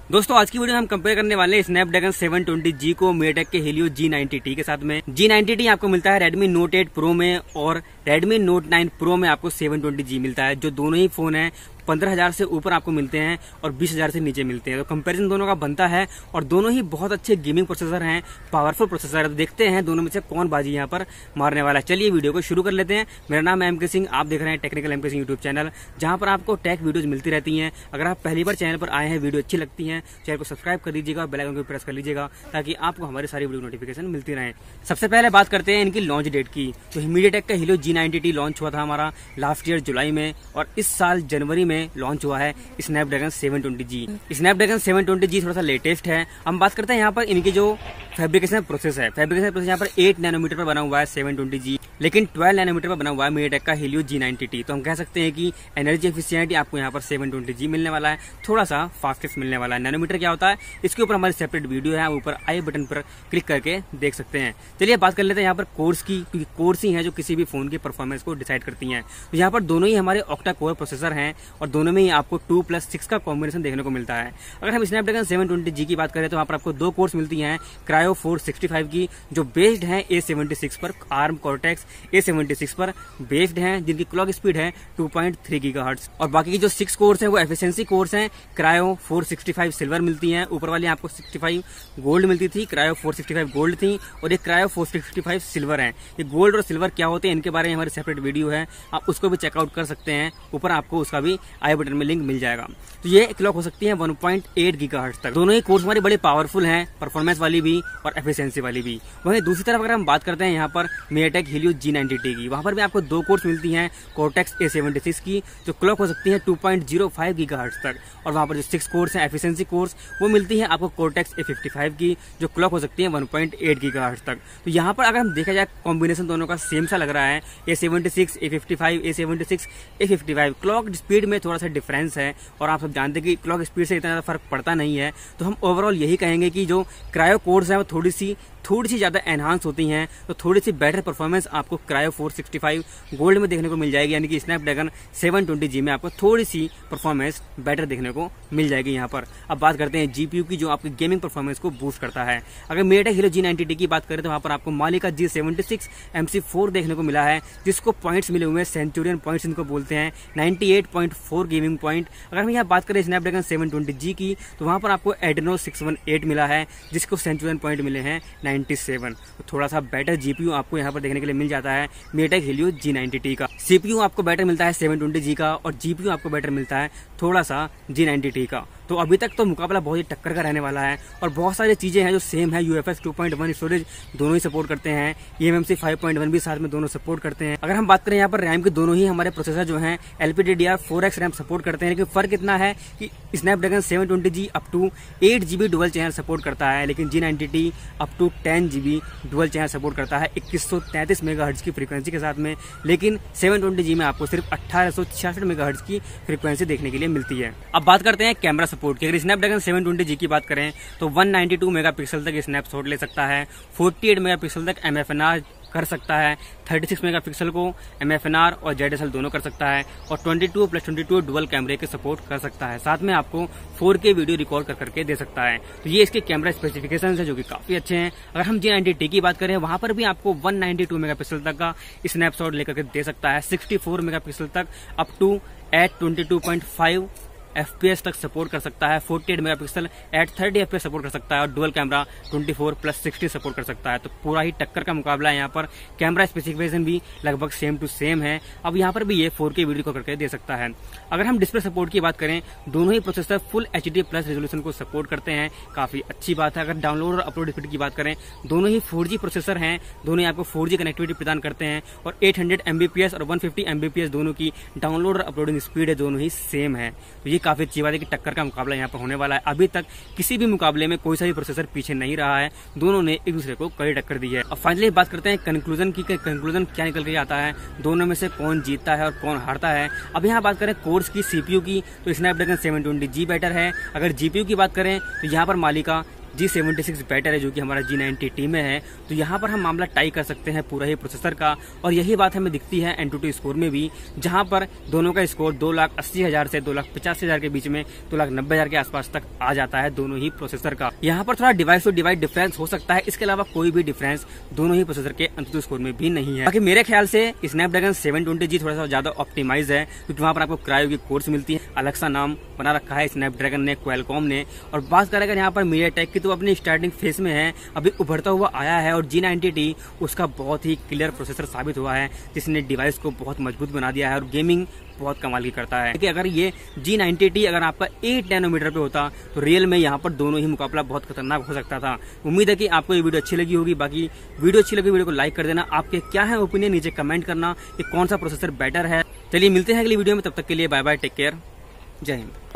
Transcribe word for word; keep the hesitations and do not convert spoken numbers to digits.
दोस्तों आज की वीडियो में हम कंपेयर करने वाले हैं स्नैपड्रैगन सेवन ट्वेंटी जी को मीडियाटेक के Helio जी नाइंटी टी के साथ में। जी नाइंटी टी आपको मिलता है Redmi Note एट Pro में और Redmi Note नाइन Pro में आपको सेवन ट्वेंटी जी मिलता है, जो दोनों ही फोन है पंद्रह हजार से ऊपर आपको मिलते हैं और बीस हजार से नीचे मिलते हैं। तो कंपैरिजन दोनों का बनता है और दोनों ही बहुत अच्छे गेमिंग प्रोसेसर हैं, पावरफुल प्रोसेसर है। तो देखते हैं दोनों में से कौन बाजी यहाँ पर मारने वाला है। चलिए वीडियो को शुरू कर लेते हैं। मेरा नाम है एम के सिंह, आप देख रहे हैं टेक्निकल एम के सिंह यूट्यूब चैनल, जहां पर आपको टेक वीडियोज मिलती रहती हैं। अगर आप पहली बार चैनल पर आए हैं, वीडियो अच्छी लगती है, चैनल को सब्सक्राइब कर दीजिएगा, बेल आइकन को प्रेस कर लीजिएगा ताकि आपको हमारी सारी वीडियो नोटिफिकेशन मिलती रहे। सबसे पहले बात करते हैं इनकी लॉन्च डेट की। तो मीडियाटेक का Helio G ninety T launch हुआ था हमारा लास्ट ईयर जुलाई में और इस साल जनवरी में लॉन्च हुआ है Snapdragon seven twenty G. Snapdragon seven twenty G थोड़ा सा लेटेस्ट है। हम बात करते हैं यहाँ पर इनकी जो फैब्रिकेशन प्रोसेस है, फैब्रिकेशन प्रोसेस यहाँ पर एट नैनोमीटर पर बना हुआ है सेवन ट्वेंटी जी, लेकिन ट्वेल्व नैनोमीटर पर बना हुआ है मीडियाटेक का Helio जी नाइंटी टी। तो हम कह सकते हैं कि एनर्जी एफिशिएंसी आपको यहाँ पर सेवन ट्वेंटी जी मिलने वाला है, थोड़ा सा फास्टेस्ट मिलने वाला है। नैनोमीटर क्या होता है इसके ऊपर हमारी सेपरेट वीडियो है, ऊपर आई बटन पर क्लिक करके देख सकते हैं। चलिए बात कर लेते हैं यहाँ पर कोर्स की, क्योंकि कोर्स ही है जो किसी भी फोन की परफॉर्मेंस को डिसाइड करती हैं। तो यहाँ पर दोनों ही हमारे ऑक्टा कोर प्रोसेसर हैं और दोनों में ही आपको टू प्लस सिक्स का कॉम्बिनेशन देखने को मिलता है। अगर हम स्नैपड्रैगन सेवन ट्वेंटी जी की बात करें तो वहाँ पर आपको दो कोर्स मिलती हैं, क्रायो फोर सिक्सटी फाइव की, जो बेस्ड है ए सेवेंटी सिक्स पर, ARM Cortex A seventy six पर बेस्ड हैं, जिनकी क्लॉक स्पीड है टू पॉइंट थ्री गीगाहर्ट्ज। और बाकी की जो सिक्स कोर्स हैं वो एफिशिएंसी कोर्स हैं। Kryo four sixty five silver मिलती हैं, ऊपर वाली आपको सिक्सटी फाइव गोल्ड मिलती थी, Kryo four sixty five gold थी और ये Kryo four sixty five silver है। ये गोल्ड और सिल्वर क्या होते हैं इनके बारे में हमारी सेपरेट वीडियो है, आप उसको भी चेकआउट कर सकते हैं, ऊपर आपको उसका भी आई बटन में लिंक मिल जाएगा। तो ये क्लॉक हो सकती है वन पॉइंट एट गीगाहर्ट्ज तक। दोनों ही कोर्स हमारे बड़े पावरफुल हैं, परफॉर्मेंस वाली भी और एफिशिएंसी वाली भी। वहीं दूसरी तरफ अगर हम बात करते हैं यहाँ पर MediaTek Helio G ninety T की, वहां पर भी आपको दो कोर्स मिलती हैं, कॉर्टेक्स ए सेवेंटी सिक्स की, जो क्लॉक हो सकती है two point zero five gigahertz तक, और वहां पर जो सिक्स कोर्स हैं एफिशिएंसी कोर्स वो मिलती है आपको कॉर्टेक्स ए फिफ्टी फाइव की, जो क्लॉक हो सकती है वन पॉइंट एट गीगाहर्ट्ज तक। तो यहाँ पर अगर हम देखा जाए कॉम्बिनेशन दोनों का सेम सा लग रहा है, A seventy six A fifty five A seventy six A fifty five. Clock speed में थोड़ा सा डिफरेंस है और आप सब जानते हैं कि क्लॉक स्पीड से इतना फर्क पड़ता नहीं है। तो हम ओवरऑल यही कहेंगे कि जो क्रायो कोर्स है वो थोड़ी सी थोड़ी सी ज्यादा एनहांस होती हैं, तो थोड़ी सी बेटर परफॉर्मेंस आपको Kryo four sixty five gold में देखने को मिल जाएगी, यानी कि स्नैपड्रैगन सेवन ट्वेंटी जी में आपको थोड़ी सी परफॉर्मेंस बेटर देखने को मिल जाएगी यहाँ पर। अब बात करते हैं जीपीयू की, जो आपकी गेमिंग परफॉर्मेंस को बूस्ट करता है। अगर MediaTek Helio G ninety T की बात करें तो वहाँ पर आपको मालिका जी सेवेंटी सिक्स एम सी फोर देखने को मिला है, जिसको पॉइंट्स मिले हुए हैं, सेंचुरियन पॉइंट्स इनको बोलते हैं, ninety eight point four gaming point. अगर हम यहाँ बात करें स्नैपड्रैगन सेवन ट्वेंटी जी की तो वहाँ पर आपको एड्रेनो सिक्स वन एट मिला है, जिसको सेंचुरियन पॉइंट मिले हैं नाइंटी सेवन। तो थोड़ा सा बेटर जीपीयू आपको यहाँ पर देखने के लिए मिल जाता है MediaTek Helio G ninety T का। सीपीयू आपको बेटर मिलता है सेवन ट्वेंटी जी का और जीपीयू आपको बेटर मिलता है थोड़ा सा जी नाइंटी टी का। तो अभी तक तो मुकाबला बहुत ही टक्कर का रहने वाला है और बहुत सारी चीजें हैं जो सेम है। UFS two point one storage दोनों ही सपोर्ट करते हैं, ईएमएमसी फाइव पॉइंट वन भी साथ में दोनों सपोर्ट करते हैं। अगर हम बात करें यहाँ पर रैम की, दोनों ही हमारे प्रोसेसर जो हैं LPDDR four X RAM support करते हैं, लेकिन फर्क इतना है कि Snapdragon seven twenty G up to eight GB dual channel support करता है, लेकिन G ninety T up to ten GB dual channel support करता है इक्कीस सौ तैंतीस मेगाहर्ट्ज की फ्रीक्वेंसी के साथ में, लेकिन सेवन ट्वेंटी जी में आपको सिर्फ अठारह सौ छियासठ मेगाहर्ट्ज की फ्रीक्वेंसी देखने के लिए मिलती है। अब बात करते हैं कैमरा सपोर्ट की। अगर स्नैपड्रैगन सेवन ट्वेंटी जी की बात करें तो वन नाइंटी टू मेगापिक्सल तक स्नैपशॉट ले सकता है, फोर्टी एट मेगापिक्सल तक एमएफएनआर कर सकता है, थर्टी सिक्स मेगापिक्सल को एमएफएनआर और जेडएसएल दोनों कर सकता है और twenty two plus twenty two dual कैमरे के सपोर्ट कर सकता है, साथ में आपको फोर के वीडियो रिकॉर्ड कर करके दे सकता है। तो ये इसके कैमरा स्पेसिफिकेशंस है जो कि काफी अच्छे हैं। अगर हम जी नाइंटी टी की बात करें वहां पर भी आपको वन नाइंटी टू मेगापिक्सल तक का स्नैपशॉट लेकर के दे सकता है, सिक्सटी फोर मेगापिक्सल तक up to at twenty two point five FPS तक सपोर्ट कर सकता है, forty eight megapixel at thirty FPS support कर सकता है और dual camera twenty four plus sixty support कर सकता है। तो पूरा ही टक्कर का मुकाबला है यहाँ पर। कैमरा स्पेसिफिकेशन भी लगभग सेम टू सेम है। अब यहाँ पर भी ये फोर के वीडियो को करके दे सकता है। अगर हम डिस्प्ले सपोर्ट की बात करें, दोनों ही processor full HD plus resolution को सपोर्ट करते हैं, काफी अच्छी बात है। अगर डाउनलोड और अपलोड स्पीड की बात करें, दोनों ही फोर जी प्रोसेसर हैं, दोनों ही आपको फोर जी कनेक्टिविटी प्रदान करते हैं और एट हंड्रेड एमबीपीएस और वन फिफ्टी एमबीपीएस दोनों की डाउनलोड और अपलोडिंग स्पीड है, दोनों ही सेम है। तो ये काफी अच्छी बात है कि टक्कर का मुकाबला यहाँ पर होने वाला है। अभी तक किसी भी मुकाबले में कोई सा भी प्रोसेसर पीछे नहीं रहा है, दोनों ने एक दूसरे को कड़ी टक्कर दी है। अब फाइनली बात करते हैं कंक्लूजन की, कंक्लूजन क्या निकल के आता है, दोनों में से कौन जीतता है और कौन हारता है। अब यहाँ बात करें कोर्स की, सीपीयू की, तो Snapdragon seven twenty G better है। अगर जीपीयू की बात करें तो यहाँ पर मालिका जी सेवेंटी सिक्स बेटर है जो कि हमारा जी नाइन्टी टी में है। तो यहाँ पर हम मामला टाई कर सकते हैं पूरा ही प्रोसेसर का, और यही बात हमें दिखती है एंटूटू स्कोर में भी, जहाँ पर दोनों का स्कोर दो लाख अस्सी हजार से दो लाख पचासी हजार के बीच में दो लाख नब्बे हजार के आसपास तक आ जाता है दोनों ही प्रोसेसर का। यहाँ पर थोड़ा डिवाइस टू डिवाइस डिफरेंस हो सकता है, इसके अलावा कोई भी डिफरेंस दोनों ही प्रोसेसर के एंटूटू स्कोर में भी नहीं है। बाकी मेरे ख्याल से स्नैपड्रैगन सेवन ट्वेंटी जी थोड़ा सा ज्यादा ऑप्टिमाइज है, क्योंकि वहाँ पर आपको क्रायो की कोर्स मिलती है, अलग सा नाम बना रखा है स्नैपड्रैगन ने, क्वालकॉम ने। और बात करें यहाँ पर मीडियाटेक की, तो अपनी स्टार्टिंग फेज में है, अभी उभरता हुआ आया है, और जी नाइन्टी टी उसका बहुत ही क्लियर प्रोसेसर साबित हुआ है, जिसने डिवाइस को बहुत मजबूत बना दिया है और गेमिंग बहुत कमाल की करता है। अगर ये जी नाइन्टी टी अगर आपका एट नैनोमीटर पे होता तो रियल में यहाँ पर दोनों ही मुकाबला बहुत खतरनाक हो सकता था। उम्मीद है कि आपको ये वीडियो अच्छी लगी होगी। बाकी वीडियो अच्छी लगी वीडियो को लाइक कर देना। आपके क्या है ओपिनियन नीचे कमेंट करना कि कौन सा प्रोसेसर बेटर है। चलिए मिलते हैं अगली वीडियो में, तब तक के लिए बाय बाय, टेक केयर, जय हिंद।